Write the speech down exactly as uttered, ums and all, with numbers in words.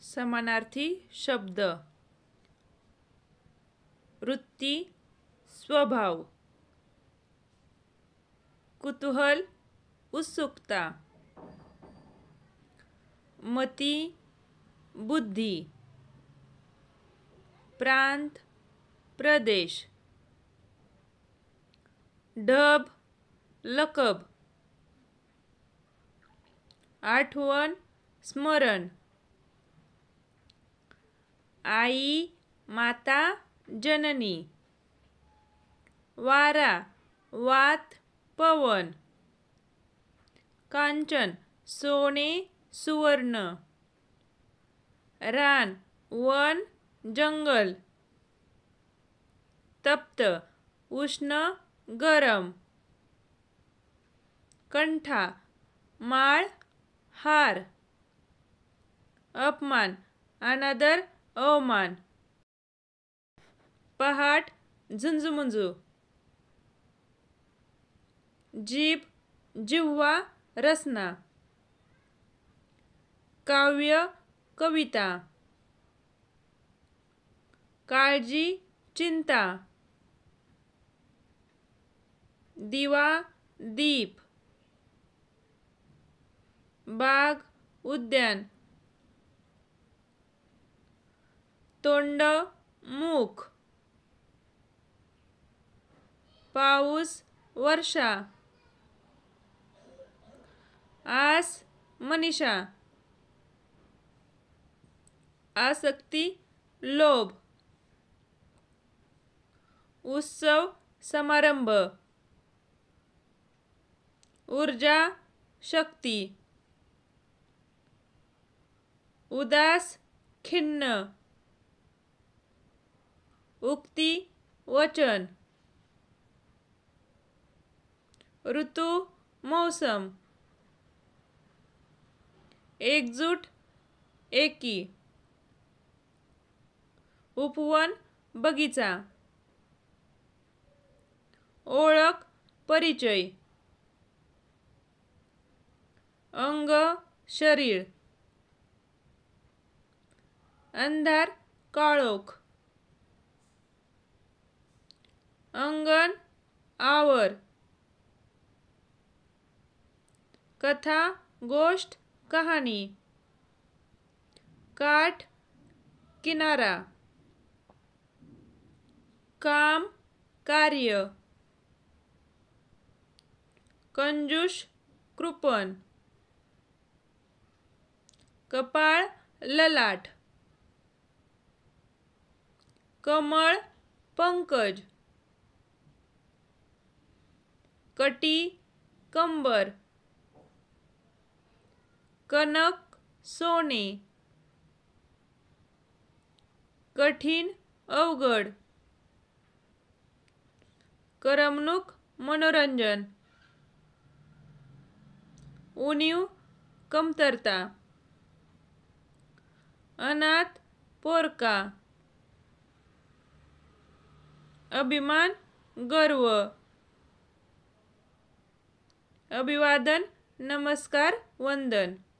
समानार्थी शब्द. वृत्ती, स्वभाव. कुतूहल, उत्सुकता. मती, बुद्धी. प्रांत, प्रदेश. ढब, लकब. आठवण, स्मरण. आई, माता, जननी. वारा, वात, पवन. कांचन, सोने, सुवर्ण. रान, वन, जंगल. तप्त, उष्ण, गरम. कंठा, माळ, हार. अपमान, अनादर, अवमान. पहाट, झुंजुमुंजू. जीभ, जिव्हा, रसना. काव्य, कविता. काळजी, चिंता. दिवा, दीप. बाग, उद्यान. तोंड, मुख. पाऊस, वर्षा. आस, मनीषा. आसक्ती, लोभ. उत्सव, समारंभ. ऊर्जा, शक्ती. उदास, खिन्न. उक्ती, वचन. ऋतू, मौसम. एकजूट, एकी. उपवन, बगीचा. ओळख, परिचय. अंग, शरीर. अंधार, काळोख. अंगण, आवर. कथा, गोष्ट, कहाणी. काठ, किनारा. काम, कार्य. कंजूष, कृपण. कपाळ, ललाट. कमळ, पंकज. कटी, कंबर. कनक, सोने. कठीण, अवघड. करमणूक, मनोरंजन. उणीव, कमतरता. अनाथ, पोरका. अभिमान, गर्व. अभिवादन, नमस्कार, वंदन.